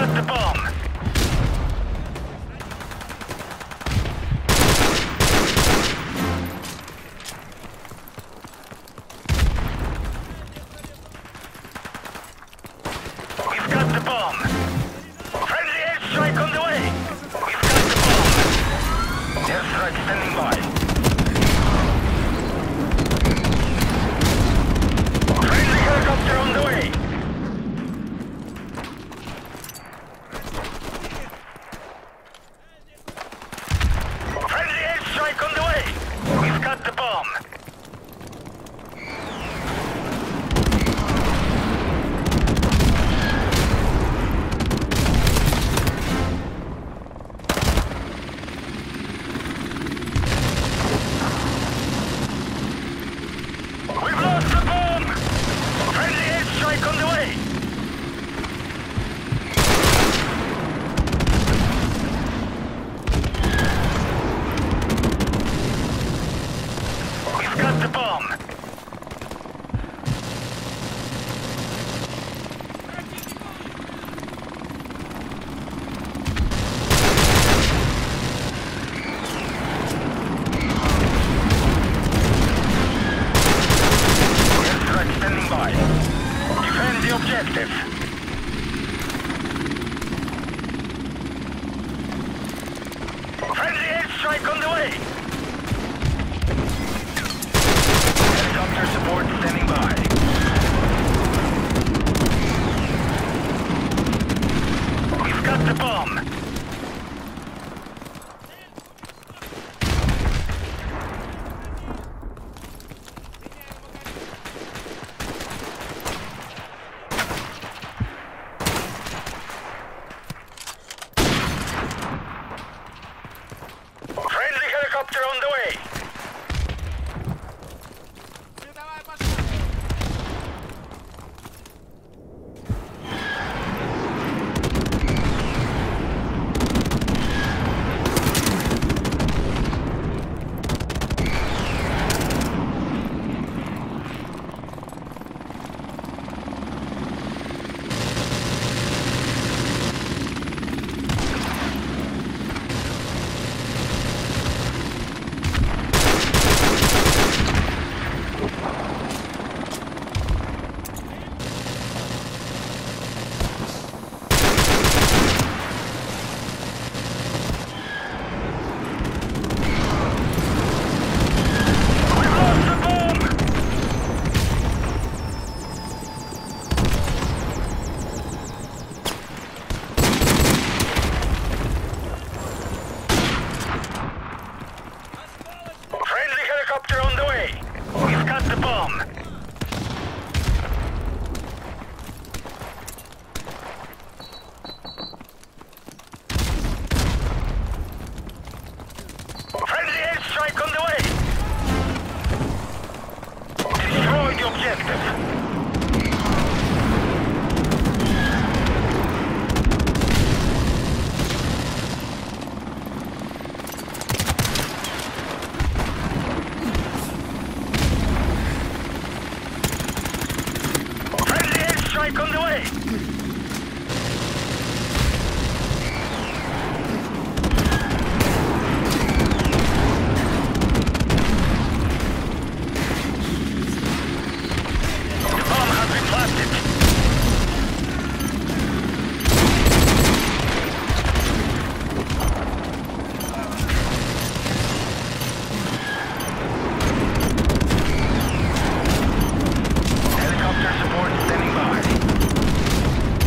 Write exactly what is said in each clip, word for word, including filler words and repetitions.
got the bomb. We've got the bomb. Friendly airstrike on the way. We've got the bomb. Airstrike standing by. Friendly helicopter on the way. Friendly airstrike on the way. We've got the bomb. We've lost the bomb! Friendly airstrike on the way! We've got the bomb! Airstrike standing by. Defend the objective. Friendly airstrike on the way. Helicopter support standing by. We've got the bomb. Friendly helicopter on the way. We've lost the bomb! Friendly helicopter on the way. We've got the bomb. Friendly airstrike on the way. Destroy the objective. Friendly airstrike on the way. The bomb has been planted. Helicopter support standing by.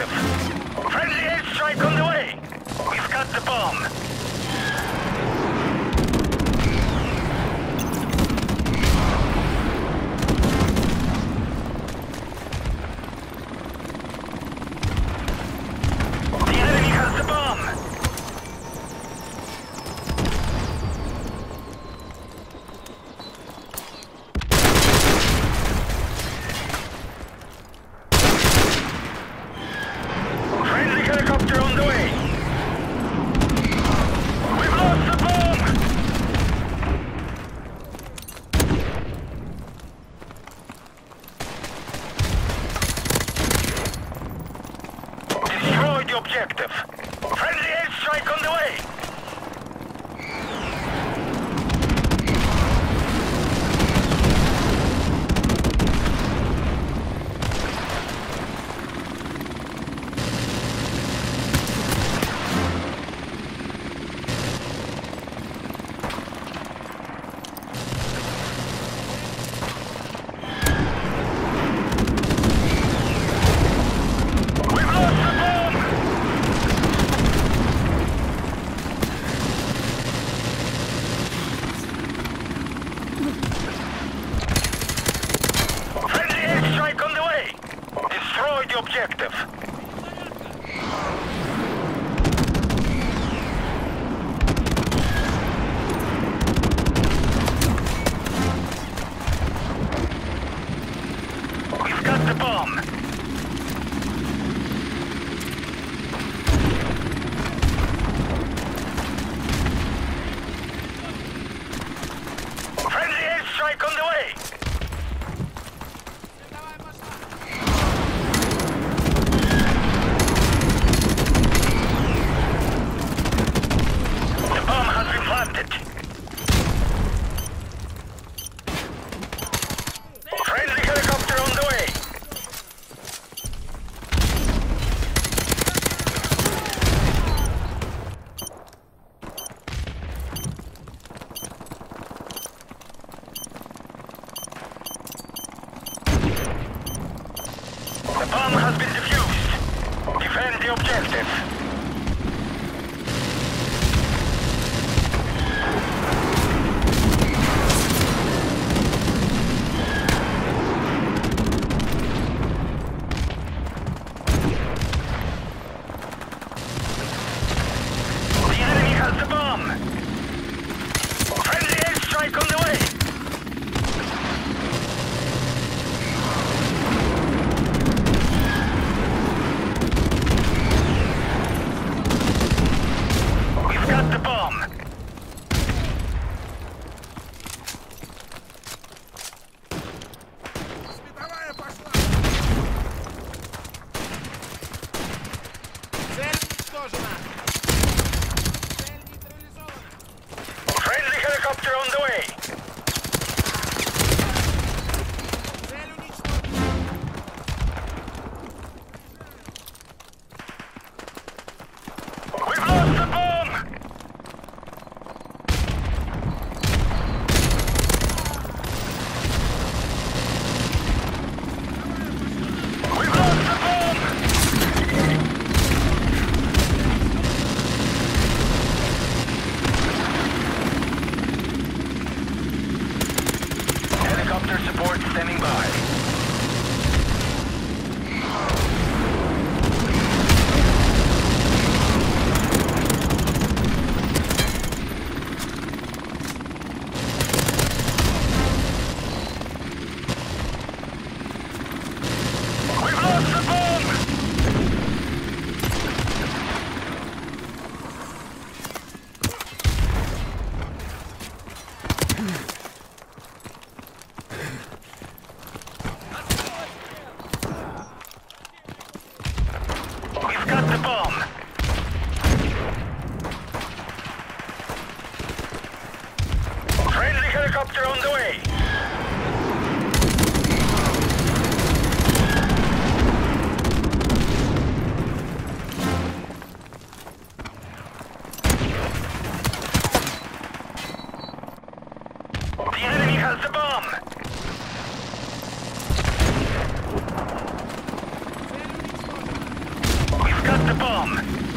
objective. Friendly airstrike on the way. We've got the bomb. The enemy has the bomb. Friendly helicopter on the way. We've lost the bomb. Destroy the objective. Friendly airstrike on the way. We've lost the bomb. Friendly airstrike on the way. Destroy the objective. We've got the bomb. Friendly airstrike on the way. The bomb has been planted. Friendly helicopter on the way. The bomb has been defused. Defend the objective. The enemy has the bomb. Friendly airstrike on the way. the bomb.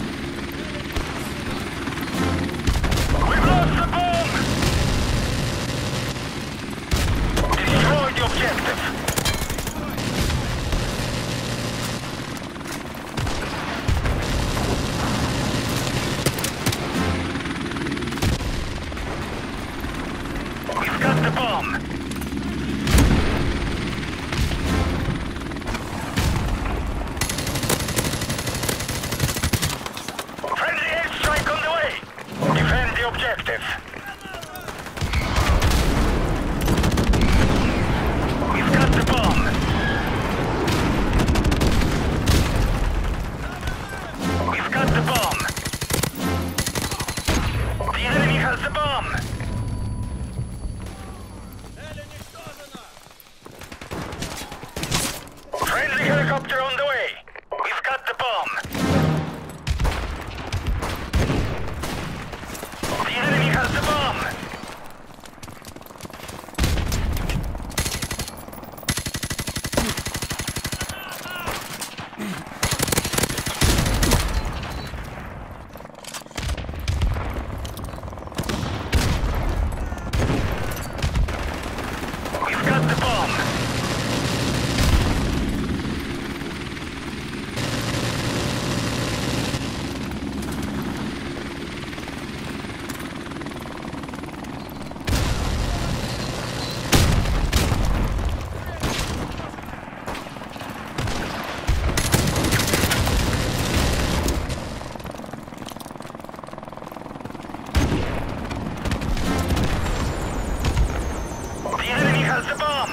We've lost the bomb. Destroy the objective. We've got the bomb. Friendly airstrike on the way. Defend the objective. We've got the bomb. We've got the bomb. The enemy has the bomb. Friendly helicopter on the way. We've got the bomb. The enemy has the bomb. We've got the bomb. The enemy has the bomb.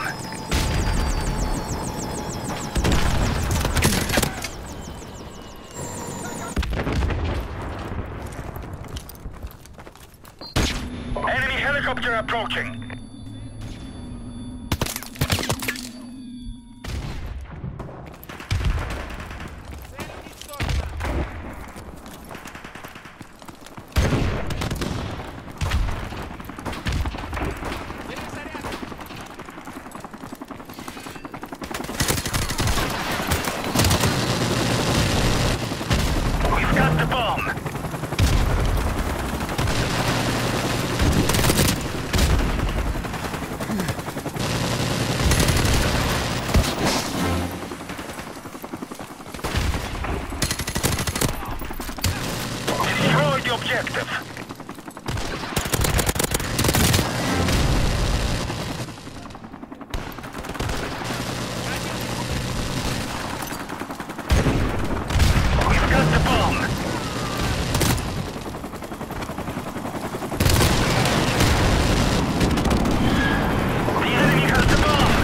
Enemy helicopter approaching. We've got the bomb. Destroy the objective. We've got the bomb. The enemy has the bomb.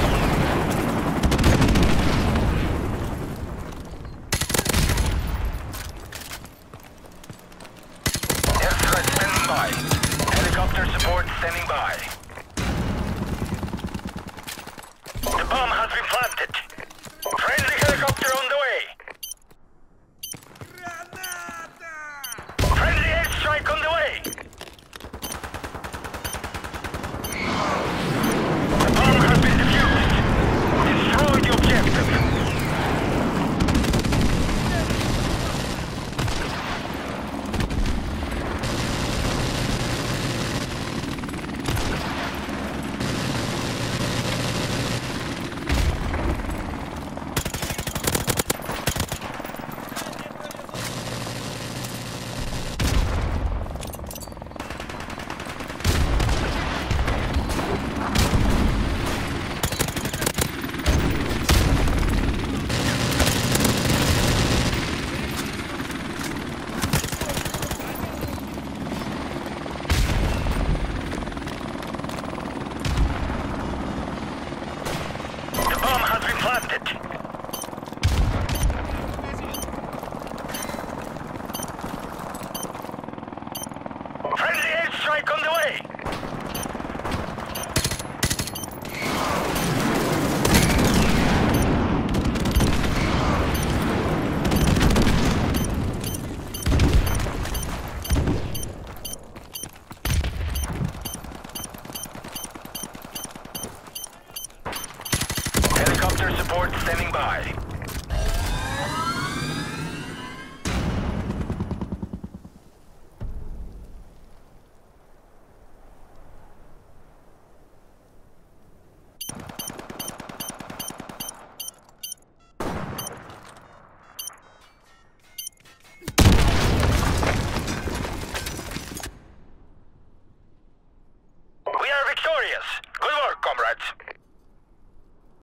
Airstrike standing by. Helicopter support standing by. The bomb has been planted. Friendly helicopter on the way. Friendly airstrike on the way. The bomb has been defused. Destroy the objective. The bomb has been planted.